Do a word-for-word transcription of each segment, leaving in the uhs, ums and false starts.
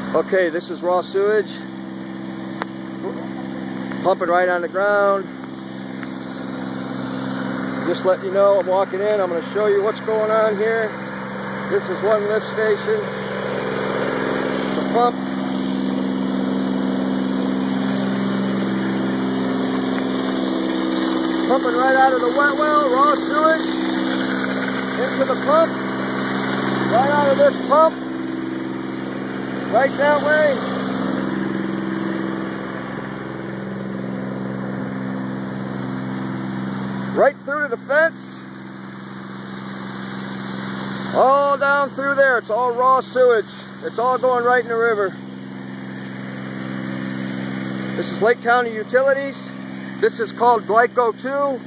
Okay, this is raw sewage, pumping right on the ground. Just letting you know, I'm walking in, I'm going to show you what's going on here. This is one lift station. The pump. Pumping right out of the wet well, raw sewage, into the pump, right out of this pump, right that way. Right through to the fence, all down through there. It's all raw sewage. It's all going right in the river. This is Lake County Utilities. This is called Glyco two.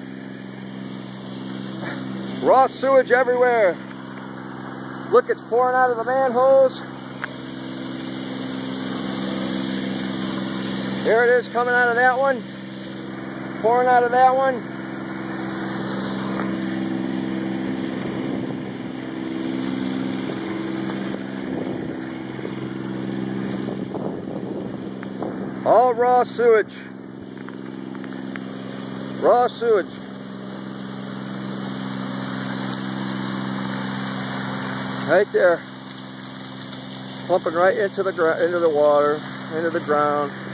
Raw sewage everywhere. Look, it's pouring out of the manholes. There it is, coming out of that one. Pouring out of that one. All raw sewage. Raw sewage. Right there. Pumping right into the into the water, into the ground.